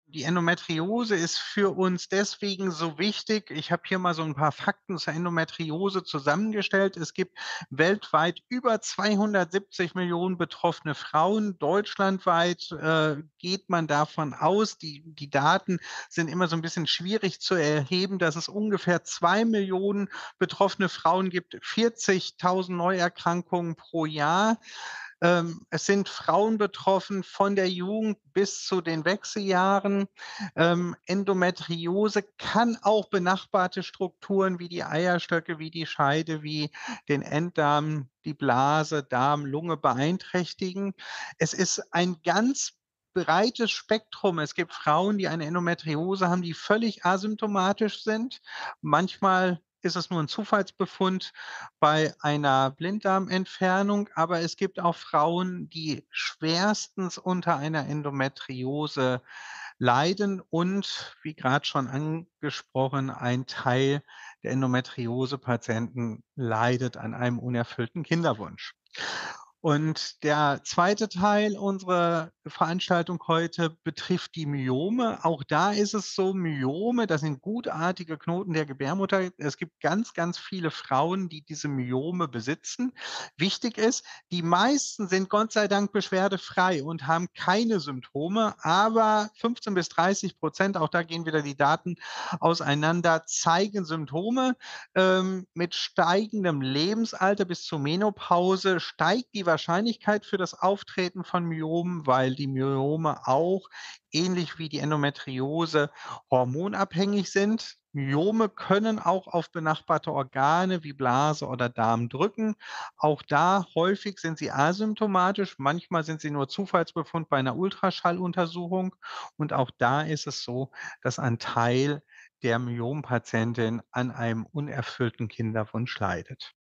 Die Endometriose ist für uns deswegen so wichtig. Ich habe hier mal so ein paar Fakten zur Endometriose zusammengestellt. Es gibt weltweit über 270 Millionen betroffene Frauen. Deutschlandweit, geht man davon aus, die Daten sind immer so ein bisschen schwierig zu erheben, dass es ungefähr 2 Millionen betroffene Frauen gibt, 40.000 Neuerkrankungen pro Jahr. Es sind Frauen betroffen von der Jugend bis zu den Wechseljahren. Endometriose kann auch benachbarte Strukturen wie die Eierstöcke, wie die Scheide, wie den Enddarm, die Blase, Darm, Lunge beeinträchtigen. Es ist ein ganz breites Spektrum. Es gibt Frauen, die eine Endometriose haben, die völlig asymptomatisch sind. Manchmal ist es nur ein Zufallsbefund bei einer Blinddarmentfernung, aber es gibt auch Frauen, die schwerstens unter einer Endometriose leiden und, wie gerade schon angesprochen, ein Teil der Endometriose-Patienten leidet an einem unerfüllten Kinderwunsch. Und der zweite Teil unserer Veranstaltung heute betrifft die Myome. Auch da ist es so, Myome, das sind gutartige Knoten der Gebärmutter. Es gibt ganz, ganz viele Frauen, die diese Myome besitzen. Wichtig ist, die meisten sind Gott sei Dank beschwerdefrei und haben keine Symptome, aber 15 bis 30%, auch da gehen wieder die Daten auseinander, zeigen Symptome. Mit steigendem Lebensalter bis zur Menopause steigt die Wahrscheinlichkeit für das Auftreten von Myomen, weil die Myome auch, ähnlich wie die Endometriose, hormonabhängig sind. Myome können auch auf benachbarte Organe wie Blase oder Darm drücken. Auch da häufig sind sie asymptomatisch, manchmal sind sie nur Zufallsbefund bei einer Ultraschalluntersuchung. Und auch da ist es so, dass ein Teil der Myompatientin an einem unerfüllten Kinderwunsch leidet.